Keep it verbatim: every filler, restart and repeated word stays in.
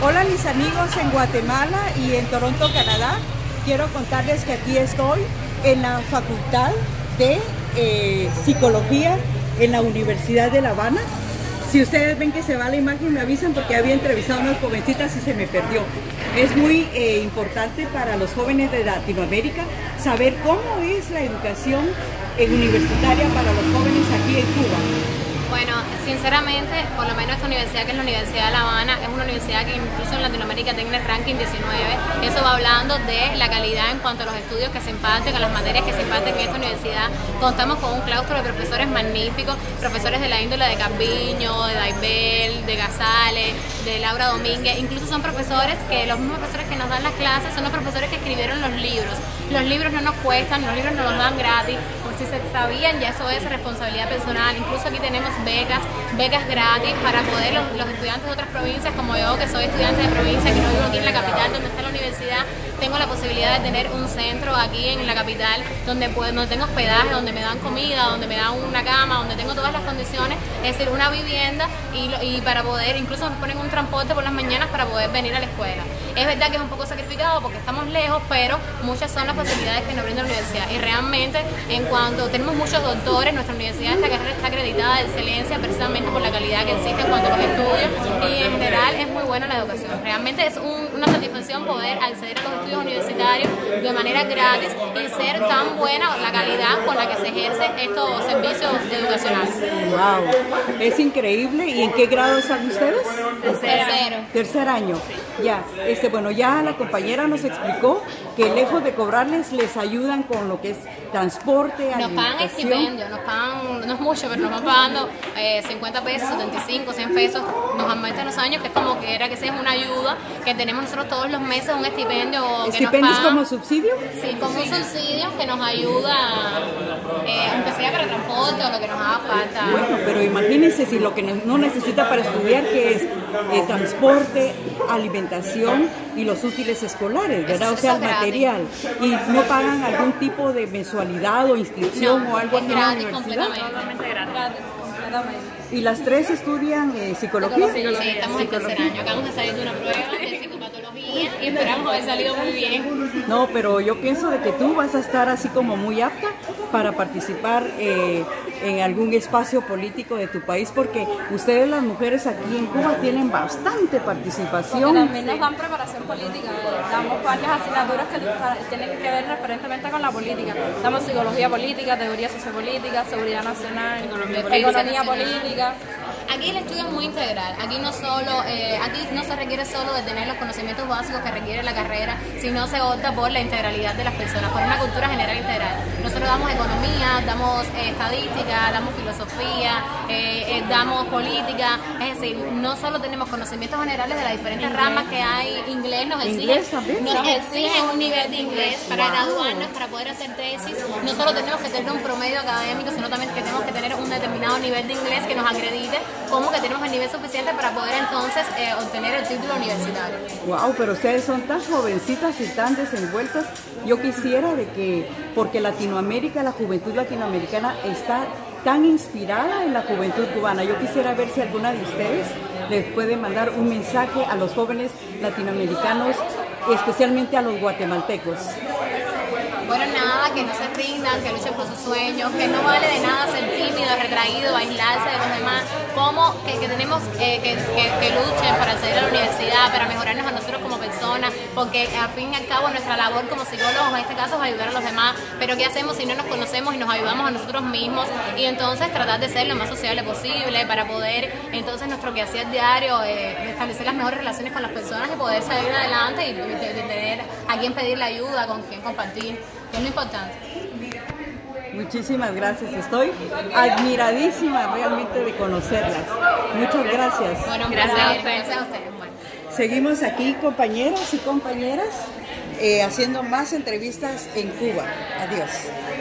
Hola mis amigos en Guatemala y en Toronto, Canadá. Quiero contarles que aquí estoy en la Facultad de eh, Psicología en la Universidad de La Habana. Si ustedes ven que se va la imagen, me avisan porque había entrevistado a unas jovencitas y se me perdió. Es muy eh, importante para los jóvenes de Latinoamérica saber cómo es la educación eh, universitaria para los jóvenes aquí en Cuba. Bueno, sinceramente, por lo menos esta universidad, que es la Universidad de La Habana, es una universidad que incluso en Latinoamérica tiene el ranking diecinueve. Eso va hablando de la calidad en cuanto a los estudios que se imparten, a las materias que se imparten en esta universidad. Contamos con un claustro de profesores magníficos, profesores de la índole de Campiño, de Daibel, de Gazales, de Laura Domínguez. Incluso son profesores que los mismos profesores que nos dan las clases son los profesores que escribieron los libros. Los libros no nos cuestan, los libros nos los dan gratis. Por si se sabían, ya eso es responsabilidad personal. Incluso aquí tenemos becas, becas gratis para poder los, los estudiantes de otras provincias, como yo, que soy estudiante de provincia, que no vivo aquí en la capital donde está la universidad, tengo la posibilidad de tener un centro aquí en la capital donde, pues, donde tengo hospedaje, donde me dan comida, donde me dan una cama, donde tengo todas las condiciones, es decir, una vivienda y, y para poder, incluso nos ponen un transporte por las mañanas para poder venir a la escuela. Es verdad que es un poco sacrificado porque estamos lejos, pero muchas son las posibilidades que nos brinda la universidad y realmente en cuanto tenemos muchos doctores, nuestra universidad, esta carrera está acreditada de excelencia precisamente por la calidad que existe en cuanto a los estudios y en general es muy buena la educación. Realmente es un, una satisfacción poder acceder a los estudios universitarios de manera gratis y ser tan buena la calidad con la que se ejercen estos servicios educacionales. Wow, es increíble. ¿Y en qué grado están ustedes? Tercero. Tercer año. Ya, este, bueno, ya la compañera nos explicó que lejos de cobrarles, les ayudan con lo que es transporte, nos pagan estipendio, nos pagan, no es mucho, pero nos van pagando eh, cincuenta pesos, setenta y cinco, cien pesos, nos aumentan los años, que es como que era que sea una ayuda, que tenemos nosotros todos los meses un estipendio que ¿Estipendios nos pagan, como subsidio? Sí, como un subsidio que nos ayuda, eh, aunque sea para transporte o lo que nos haga falta. Bueno, pero imagínense si lo que no necesita para estudiar, que es eh, transporte, alimentación y los útiles escolares, ¿verdad? Eso, o sea, eso el material. ¿Y no pagan algún tipo de mensualidad o inscripción no, o algo es así en la gratis, universidad? completamente gratis. Completamente. ¿Y las tres estudian eh, psicología? Sí, sí, estamos en tercer año. Acabamos de salir de una prueba de psicopatología y esperamos haber salido muy bien. No, pero yo pienso de que tú vas a estar así como muy apta para participar eh, en algún espacio político de tu país, porque ustedes las mujeres aquí en Cuba tienen bastante participación. Porque también nos dan preparación política, damos varias asignaturas que tienen que ver referentemente con la política. Damos psicología política, teoría sociopolítica, seguridad nacional, economía política. Aquí el estudio es muy integral, aquí no solo, eh, aquí no se requiere solo de tener los conocimientos básicos que requiere la carrera, sino se opta por la integralidad de las personas, por una cultura general integral. Nosotros damos economía, damos eh, estadística, damos filosofía, eh, eh, damos política, es decir, no solo tenemos conocimientos generales de las diferentes ramas que hay, inglés nos exigen, nos exigen un nivel de inglés para graduarnos, para poder hacer tesis. No solo tenemos que tener un promedio académico, sino también que tenemos que tener un determinado nivel de inglés que nos acredite como que tenemos el nivel suficiente para poder entonces eh, obtener el título universitario. Wow, pero ustedes son tan jovencitas y tan desenvueltas. Yo quisiera de que, porque Latinoamérica, la juventud latinoamericana está tan inspirada en la juventud cubana, yo quisiera ver si alguna de ustedes les puede mandar un mensaje a los jóvenes latinoamericanos, especialmente a los guatemaltecos. Bueno, nada, que no se rindan, que luchen por sus sueños, que no vale de nada ser tímido, retraído, aislarse de los demás, como que, que tenemos eh, que, que, que luchen para acceder a la universidad, para mejorarnos a nosotros como personas, porque al fin y al cabo nuestra labor como psicólogos en este caso es ayudar a los demás, pero ¿qué hacemos si no nos conocemos y nos ayudamos a nosotros mismos? Y entonces tratar de ser lo más sociable posible para poder entonces nuestro quehacer diario, eh, establecer las mejores relaciones con las personas y poder salir adelante y, y, y tener a quien pedirle ayuda, con quien compartir. Es lo importante. Muchísimas gracias, estoy admiradísima realmente de conocerlas. Muchas gracias. Bueno, gracias a ustedes. Gracias a ustedes. Bueno. Seguimos aquí, compañeros y compañeras, eh, haciendo más entrevistas en Cuba. Adiós.